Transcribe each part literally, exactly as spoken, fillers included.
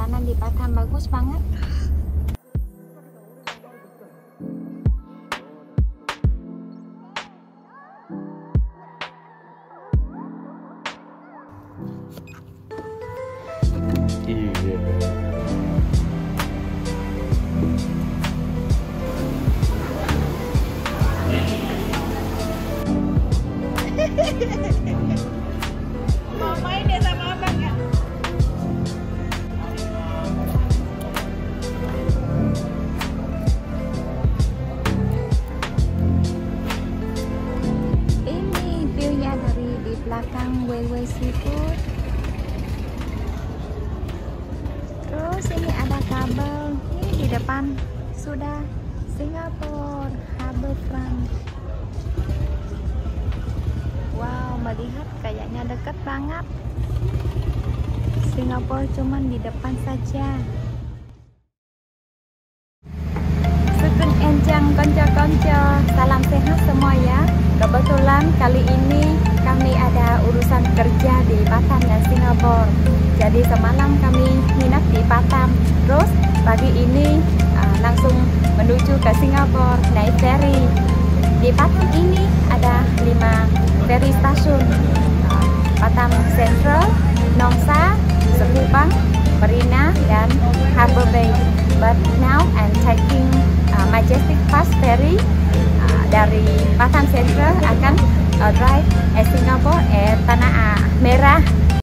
jalanan di Batam bagus banget. Iya. Mau main ya sama abang ya? Ini view-nya dari di belakang Weiwei Seafood. Terus ini ada kabel. Ini di depan sudah Singapore Harbourfront. Wow, melihat kayaknya dekat banget. Singapura cuman di depan saja. Sugeng enjang konco-konco, salam sehat semua ya. Kebetulan kali ini kami ada urusan kerja di Batam dan Singapura. Jadi semalam kami nginap di Batam. Terus pagi ini uh, langsung menuju ke Singapura naik ferry. Di Batam ini ada lima ferry stasiun, uh, Batam Central, Nongsa, Sekupang, Marina, dan Harbour Bay. But now I'm taking uh, Majestic Fast Ferry uh, dari Batam Central akan arrive at Singapore at Tanah Merah.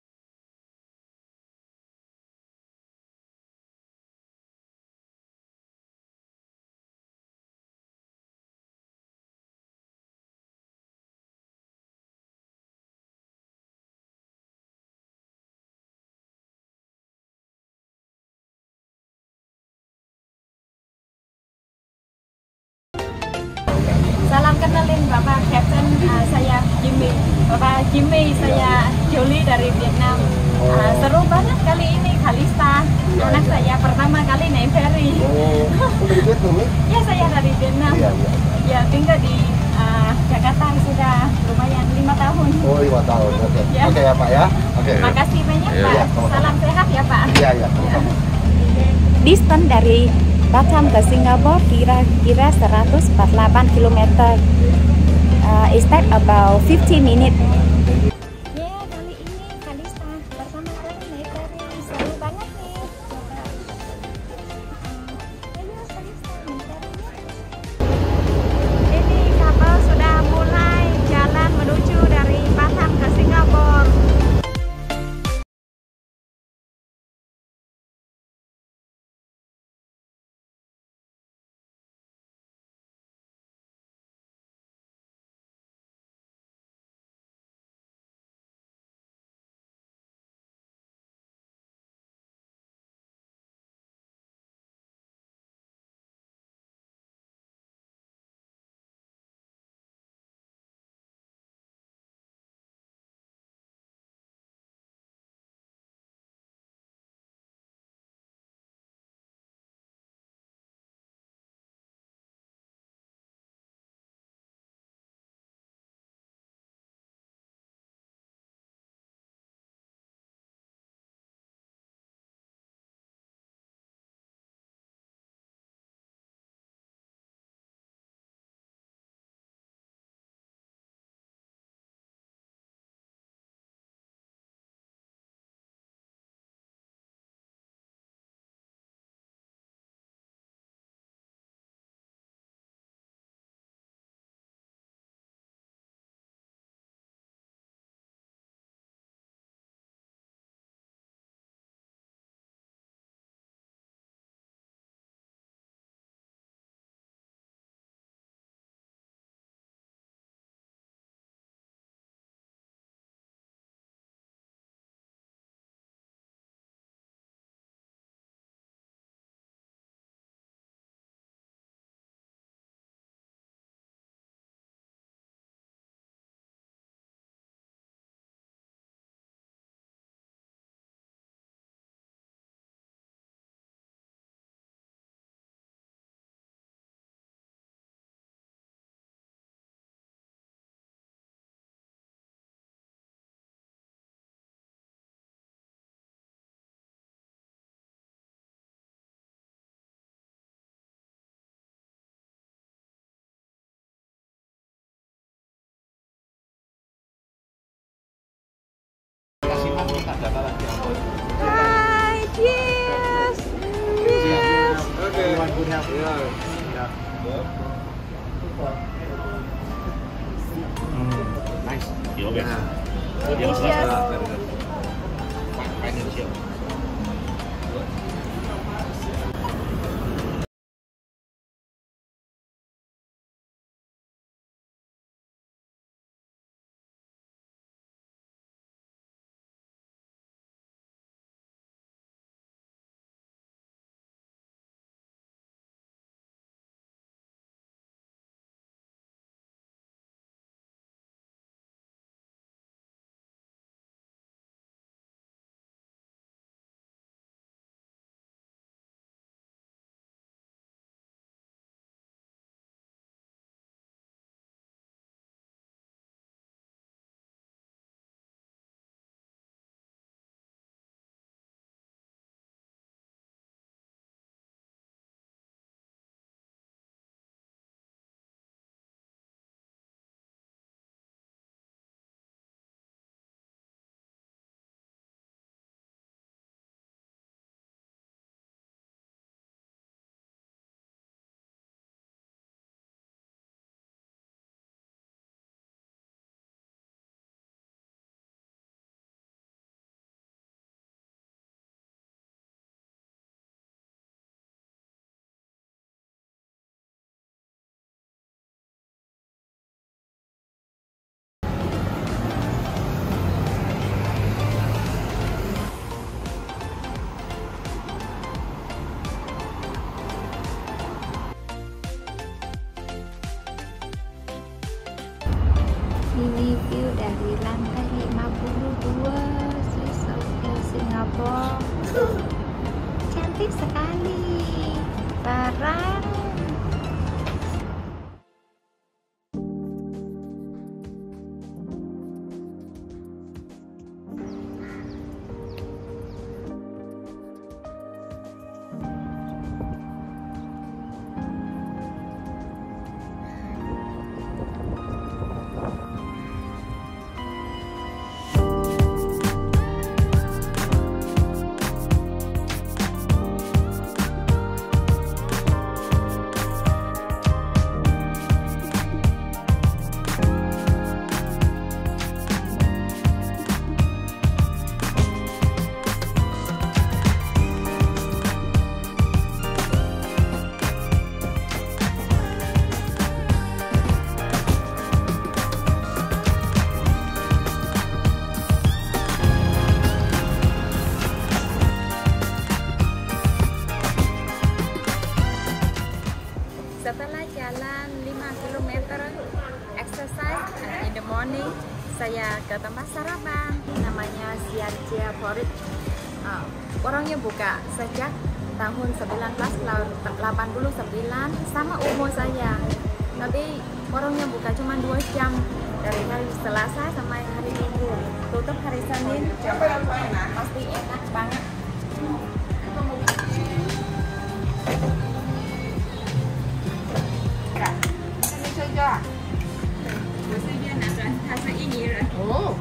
Salam kenalin Bapak Captain, uh, saya Jimmy. Bapak Jimmy, saya Jolie dari Vietnam. Uh, seru banget kali ini Kalista. Anak saya pertama kali naik ferry. Oh, dari Vietnam ya? Ya, saya dari Vietnam. Iya, iya. Ya, tinggal di uh, Jakarta sudah lumayan lima tahun. Oh, lima tahun. Oke. Ya. Oke ya, Pak ya. Oke. Makasih banyak Iya, Pak. iya, sama-sama. Salam sehat ya Pak. Iya, iya, sama-sama. Distance dari Batam ke Singapura kira-kira seratus empat puluh delapan kilometer. Uh, it take about fifteen minutes. Iya. Ya. Hmm. Nice. Iya, guys. Delicious. Financial. Ini view dari lantai lima puluh dua Swiss Hotel Singapura. Cantik sekali. Barang. Setelah jalan lima kilometer exercise in the morning, saya ke tempat sarapan namanya Sianjia Porridge. Uh, warungnya buka sejak tahun seribu sembilan ratus delapan puluh sembilan, sama umur saya. Nanti warungnya buka cuma dua jam dari hari Selasa sampai hari Minggu. Tutup hari Senin. Pasti enak banget. Oh,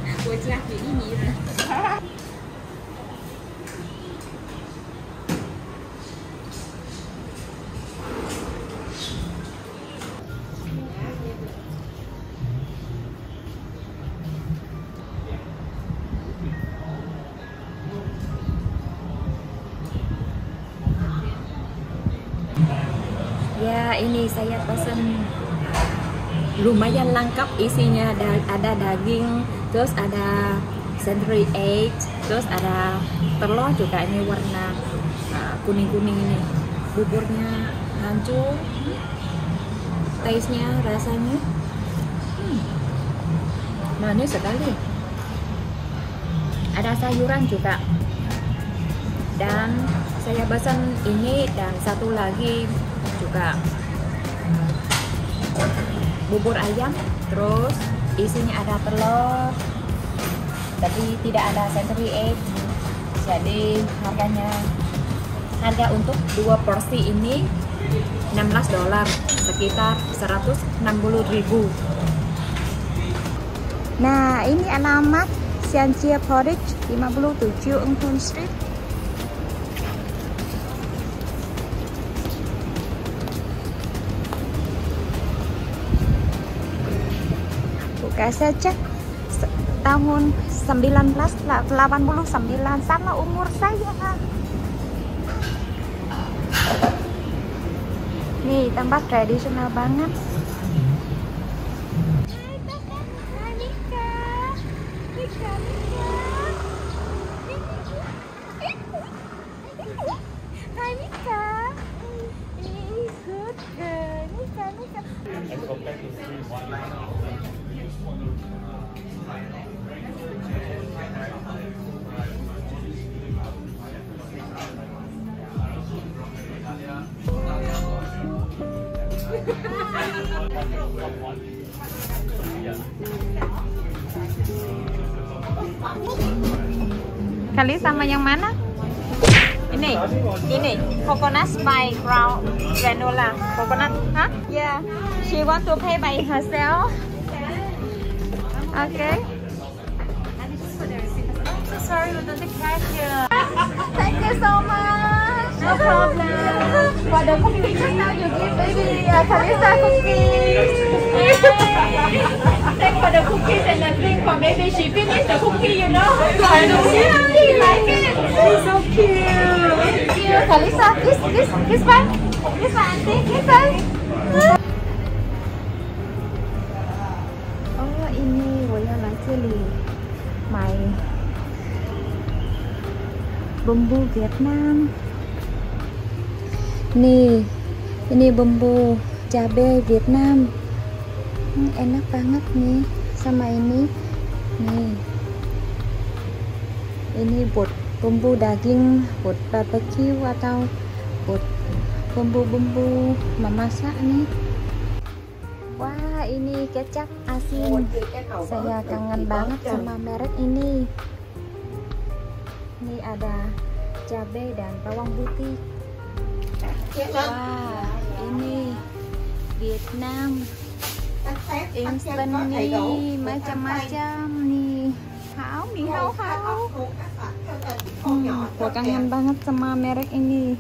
Ya, ini saya pesan lumayan lengkap isinya. Ada, ada daging, terus ada century egg, terus ada telur juga, ini warna kuning-kuning uh, ini. Buburnya hancur, taste-nya, rasanya hmm, manis sekali. Ada sayuran juga. Dan saya pesan ini dan satu lagi juga bubur ayam, terus isinya ada telur tapi tidak ada century egg. Jadi harganya harga untuk dua porsi ini enam belas dolar, sekitar seratus enam puluh ribu. Nah, ini alamat Sianjia Porridge lima puluh tujuh Ung Hoon Street. Kak saya cek tahun sembilan belas delapan puluh sembilan, sama umur saya. Nih tempat tradisional banget. Hai Nika, Nika, Nika. Hai Nika. Good girl, Nika, Nika. Kali sama yang mana? Ini, ini coconut spice brown granola. Coconut, huh? Yeah. She want to pay by herself. Okay. Sorry, we don't catch you. Thank you so much. No problem. For the cookies, just now you give baby uh, Kalisa cookies. Thank for the cookies and the thing for baby. She finished the cookie, you know. I know. Yeah, she like it. She's so cute. Thank you, Kalisa. This, this, this one, this one, auntie, this one. Oh, ini Woyala Chili, my bumbu Vietnam. Nih, ini bumbu cabai Vietnam. Hmm, enak banget nih. Sama ini, nih, ini buat bumbu daging, buat barbecue atau buat bumbu-bumbu memasak nih. Wah, ini kecap asin. Saya kangen banget sama merek ini. Ini ada cabai dan bawang putih. Wah, ini Vietnam instant nih, macam-macam nih. Hao, mì hao hao. Hmm, tôi kangen banget sama merek ini.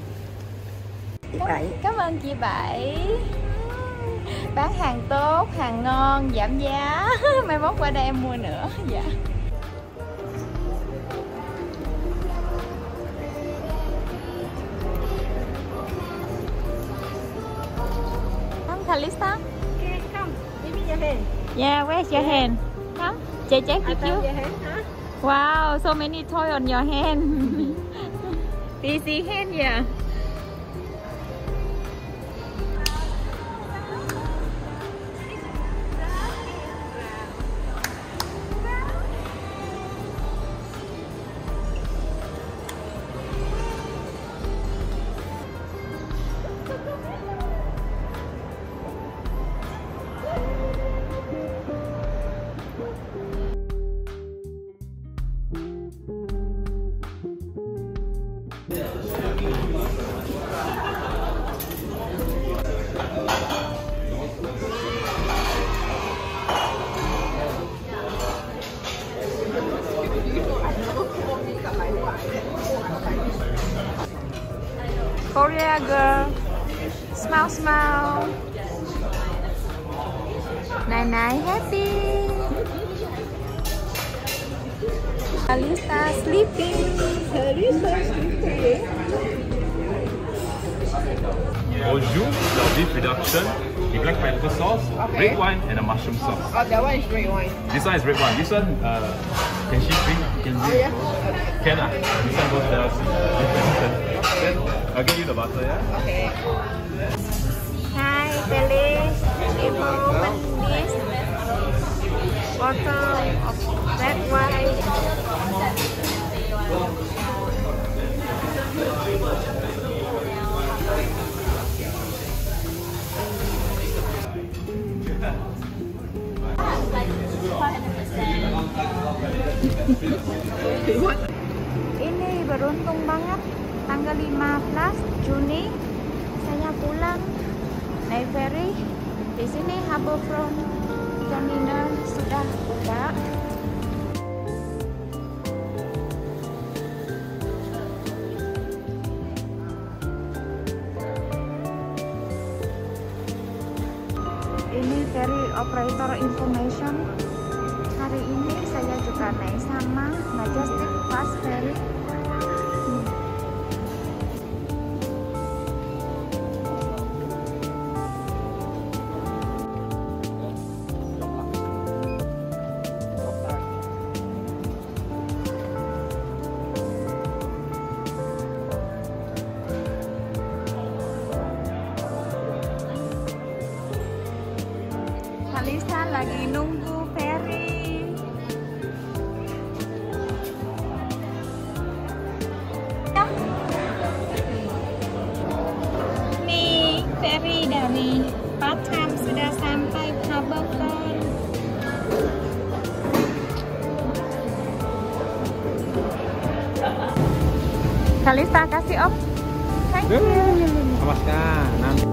Cảm ơn chị Bảy. Bán hàng tốt, hàng ngon, giảm giá. Mai mốt qua đây em mua nữa. Dạ. Come, Kalisa. Okay, come. Give me your hand. Yeah, where's your hand? Come, check check with you. Your hand, huh? Wow, so many toys on your hand. Easy hand, yeah. Korea girl, smile smile. Nai nai happy. Kalisa sleeping. Kalisa sleeping. Au jus, the beef reduction, the black pepper sauce, Okay. red wine, and a mushroom sauce. Oh, that one is red wine. This one is red wine. This one, uh, can she drink? Can Oh, drink? yeah? Okay. Can ah. This one goes there. Then I'll give you the butter, yeah? Okay. Hi, Felice. It open this bottle of red wine. Ini beruntung banget, tanggal lima belas Juni saya pulang naik ferry. Di sini Harbourfront Terminal sudah buka. Ini ferry operator information. Hari ini saya juga naik sama Majestic Fast Ferry. Hmm. Kalista lagi nunggu ferry. Nih, ferry dari Batam sudah sampai Harbourfront. Kalista kasih om. Thank you. Amaskan. Nanti.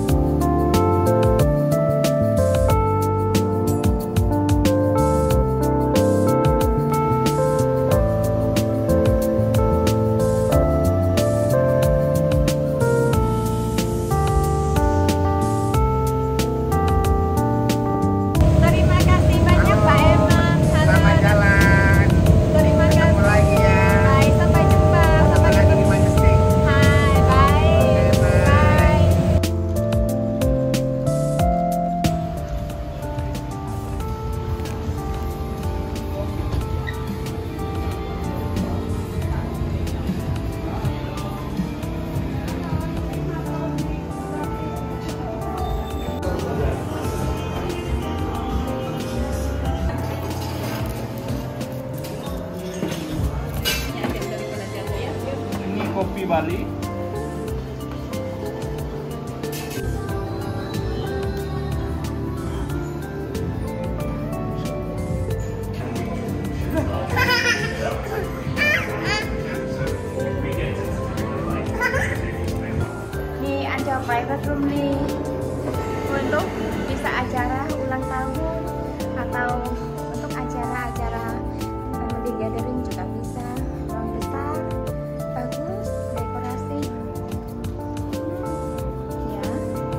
Kopi Bali. Nih ada private room nih untuk bisa acara ulang tahun atau untuk acara-acara family gathering juga bisa. Ruang besar, bagus, dekorasi. Ya.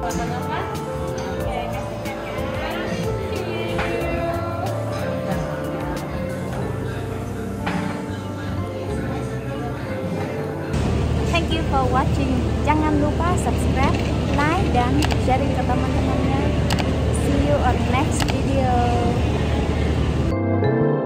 Thank you for watching. Jangan lupa subscribe, like, dan sharing ke teman-temannya. See you on next video.